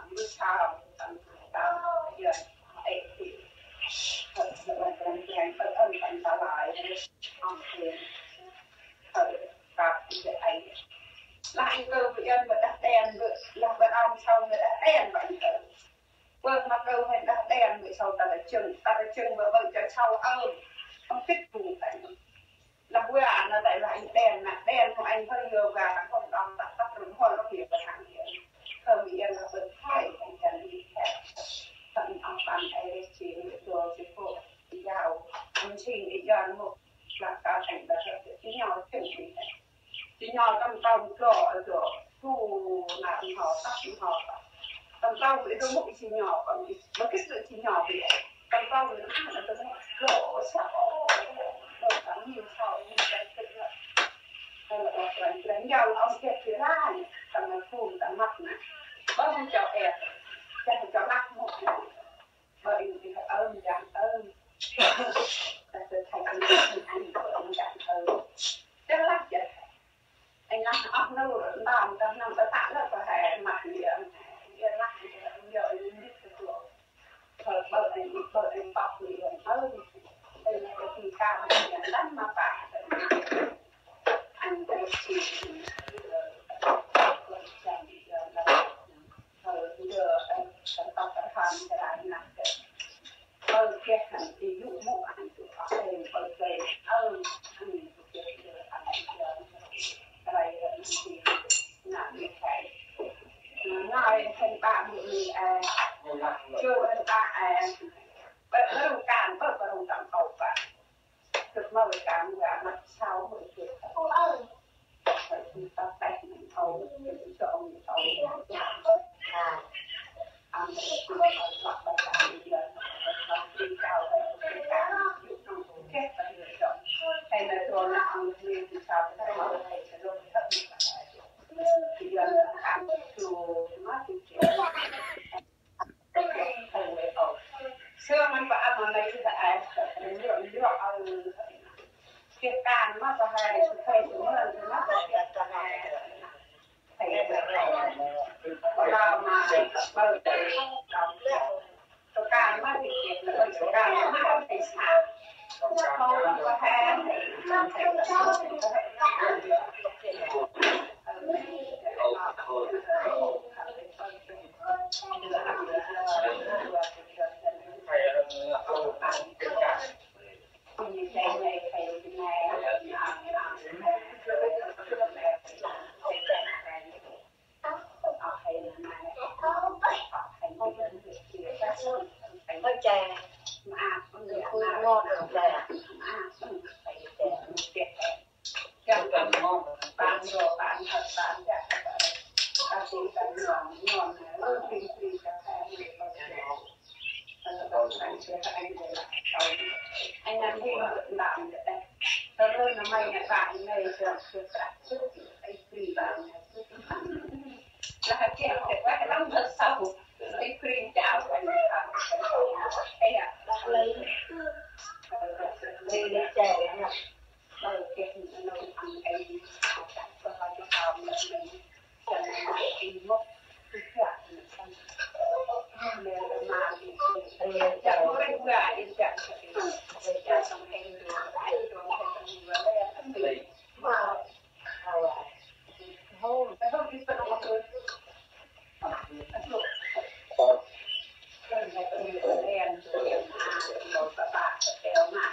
bữa sau tầm giờ ấy thì mình đang ơn thành ta lại ông tiền và cái ấy lại cơ bị ơn đặt đèn là bữa ăn sau người đặt đèn vậy vâng mặc đâu hay đặt đèn người sau ta là chừng vợ cho sau không thích vụ vậy là quê ảnh là tại lại đèn của anh hơi nhiều và không đóng tắt đúng hồi nó hiểu và hàng hiện thơ bị em là bật thay anh chẳng đi hẹp thận ông bàn ấy chỉ đồ chỉ phụ giàu anh trình ý dọn một là cả thành là chỉ nhỏ chừng chỉ nhỏ trong rồi thu làm họ tắt họ trong thì tôi một chỉ nhỏ còn một cái sự chỉ nhỏ vậy trong thì nó là tôi lộ sao đâu có nhiều sao như cái đánh nhau ông kẹp phía ra tầm là phun tầm mặt này bớt không cho ẹt chẳng cho lắc một bởi vì phải ơn chẳng ơn ta sẽ thành anh của ông chẳng ơn chắc lắc vậy anh lắc ốc nâu rồi làm ta nằm ta tạ là có hệ mặt liền lắc giờ đi cái cửa thời bởi anh bọc liền ơn đây là cái gì cao liền đánh mà phải anh có chỉ chẳng là thời giờ anh tao phải làm cái này là cái hành thì dụ một anh tụi họ lên bởi về anh cái này thì làm như thế nói thành bạn người chưa anh ta bất đồng cảm bất đồng cảm cầu và thực mơ cảm và mặt sau mới được thì ta phải thấu cho ông thấu anh sẽ lập bài cảm bây giờ đi cao cái cảm dụng trong kết và lựa chọn hay là cho nó như thì sao cái mở này sẽ luôn thất thì giờ cảm chùa nó thì thầy về tổ xưa mình vợ mà lấy cái việcการมาตรฐานเคยถึงเมื่อถึงมาตรฐานจะมาแต่เรามาเปิดตัวการมาติดเก็บเลยตัวการมาติดฉากเขาก็แพ้anh làm gì mà làm được đây tôi ơi nó mày này bạn này được cả sức anh tùy bạn là kêu để quá lắm thật sâu anh khuyên chào anh ấy à lấy chè nha cái nó ăn cái có hai cái tàu mình chẳng đi mất cái cả mà thì chẳng có cái gà đi chẳng chẳng xong em được anh được anh được anh mà không đi phân một người đèn rồi một các bạn đeo mặt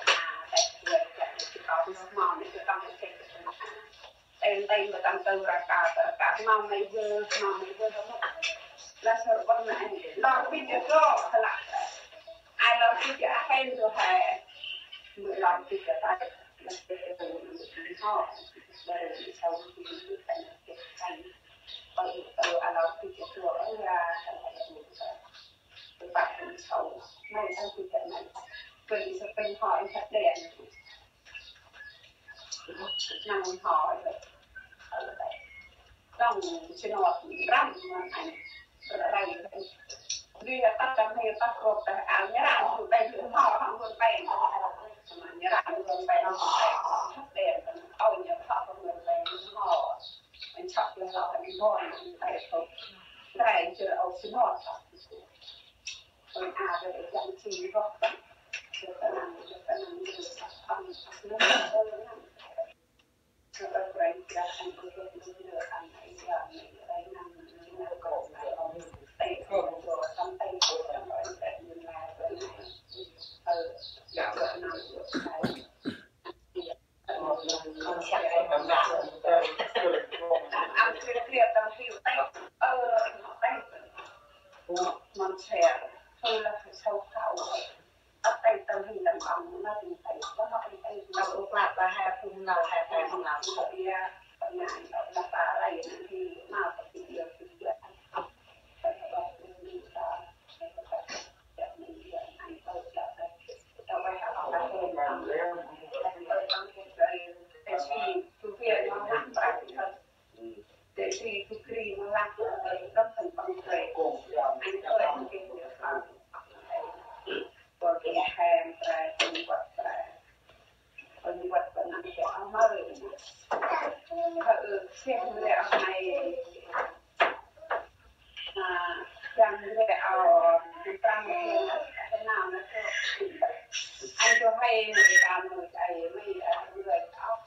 có mòn để trong cái tên và tăng tư là cả mong này vừa không là sợ con này lo cái việc đó là ai lo cái việc khen rồi hè người làm việc tại là cái họ để sau khi thành cái thành bởi ai lo cái việc đó là cái bạn sau này sau khi cái này vì sẽเป็นhỏi thật đẹp năng hỏi ở đây trong sinh hoạt răm anh ở đây vì là tất cả người ta có cái áo nhớ rằng tụi bay cứ họ không còn bay mà nhớ rằng còn bay nó còn thật đẹp ôi nhớ họ không còn bay họ mình chọn là họ phải đi thôi phải không đây chưa ở xí nọ rồi rồi dặn chi rồi được cái năng được ăn nước rồi rồi ra ăn cái được ăn này giờ này đây năm cổ này tay cổ rồi xong tay cổ rồi để mình là cái này rồi năm không chạy không làm ăn kia tao hiểu tay tay mình sẽ thôi là phải sâu khảo tay tao hình làm ống nó thì tay có nói tay đâu có lạc là hai phun nào hai tay không làm thì nhà là bà này thì nào có gì được thì chuyện để thì cứ kri nó lắc rất thành công về anh tôi anh kinh nghiệm còn cái hàng ra công vật và năng quả mới xem lẹo này rằng lẹo tăng thế nào nó anh cho hay người làm người thầy mấy người ốc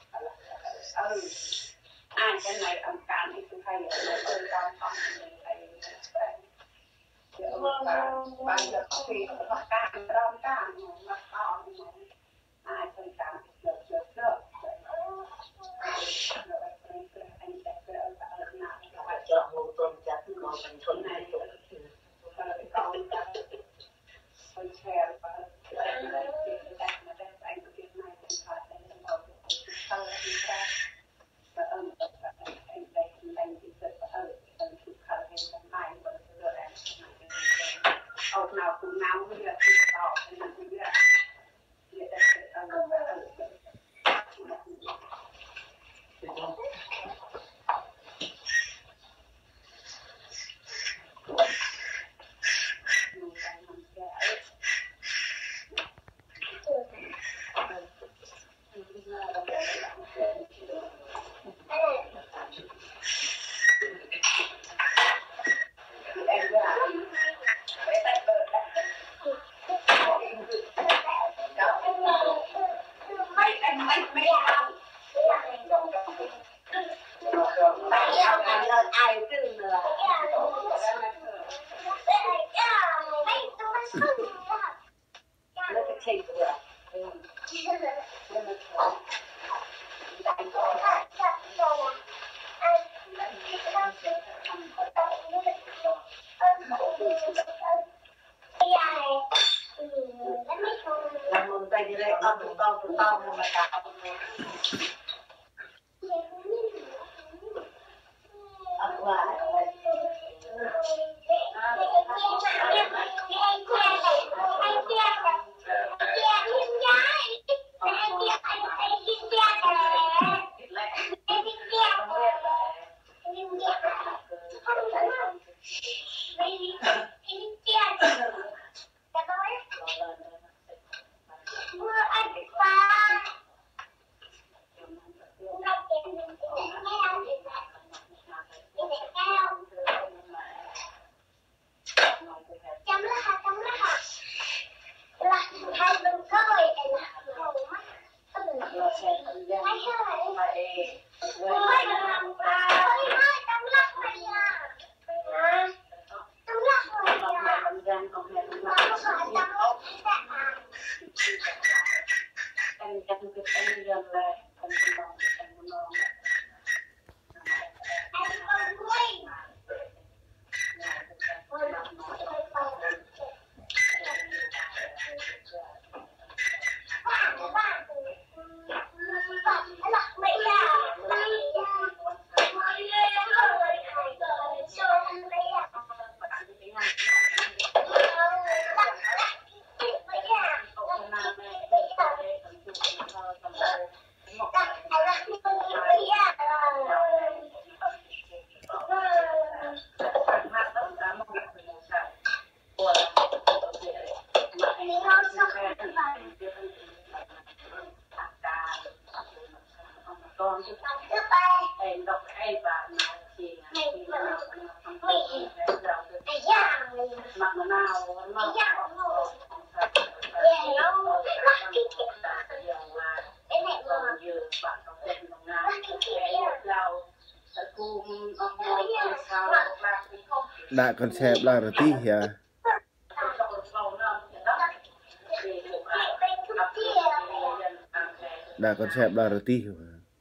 ai cái này âm cản thì tôi hay ở nơi cao phong người thầy bây giờ khi họ cản đom cản mà họ ai phân cản được chọn một tuần chắc có mình thuần này con share và anh có việc này thì phải sau khi ra và anh đây thì rất là chụp khởi lên mai và rồi em nào cũng nào bây giờ thì tỏ thì bây giờ hiện tại đã con xe là rồi tí hả đã con xe là rồi tí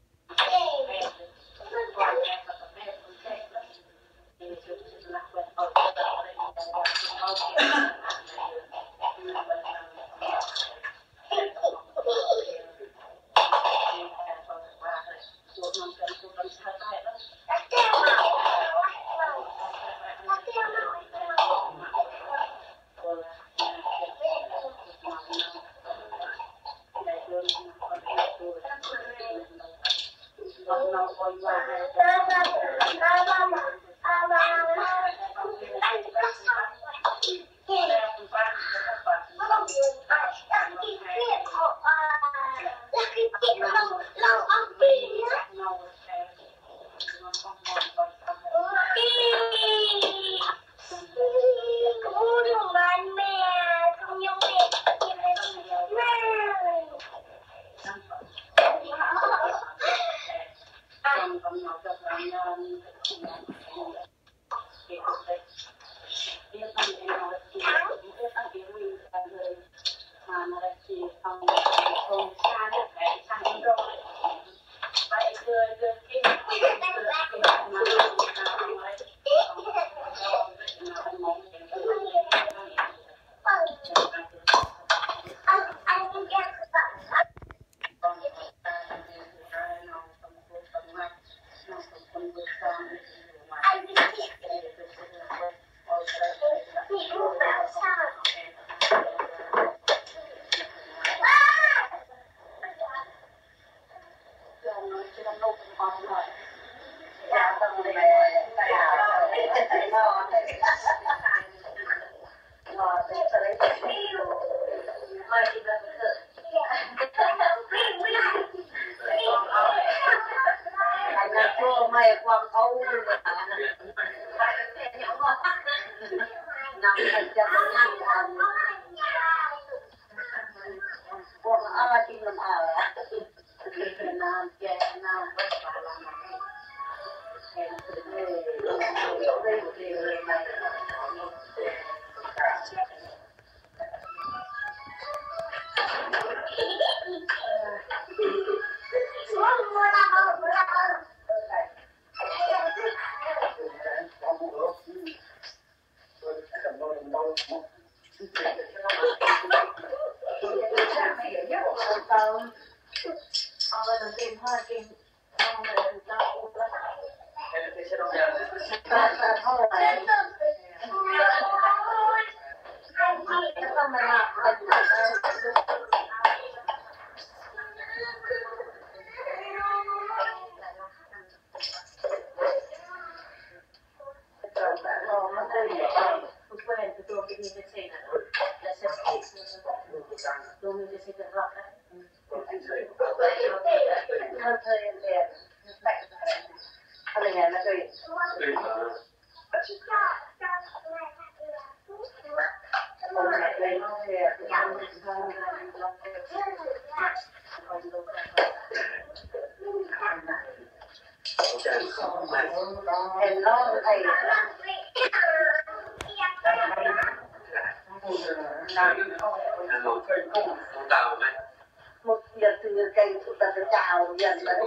một giờ từ cây ta sẽ chào dần đấy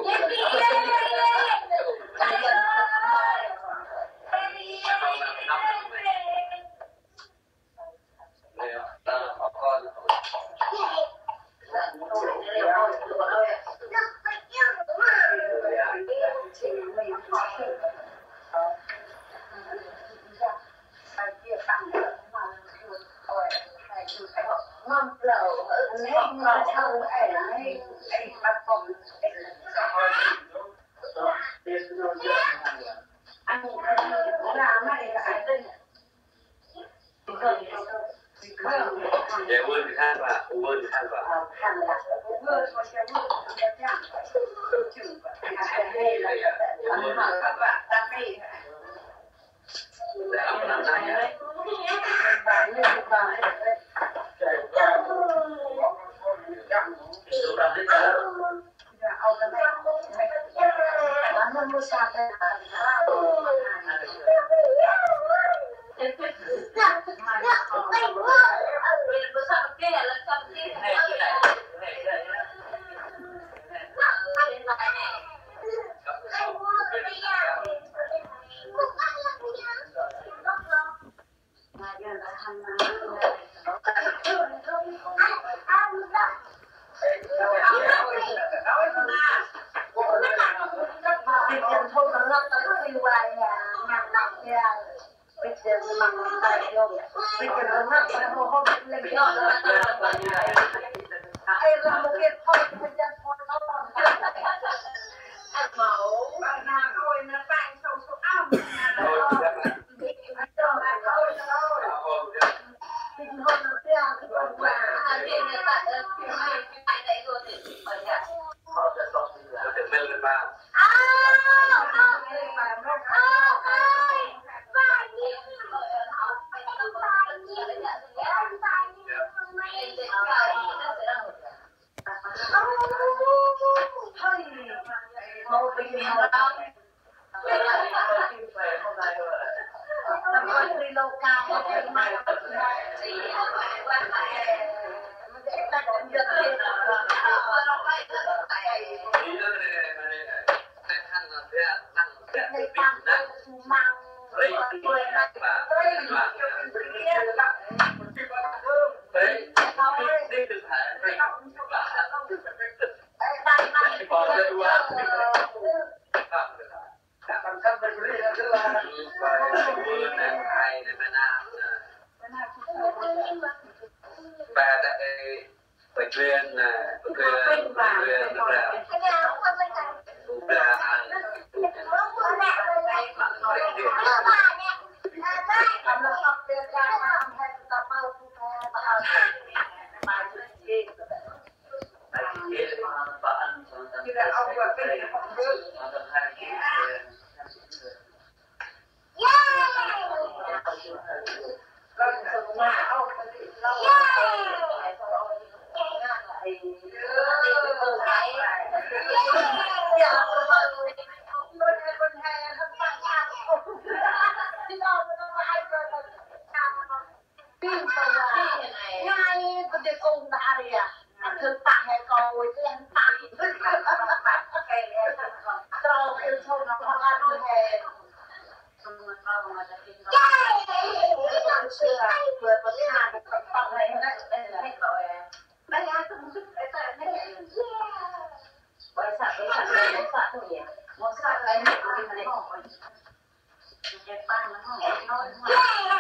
Hãy subscribe cho kênh Ghiền Mì Gõ để không bỏ lỡ những video hấp dẫn.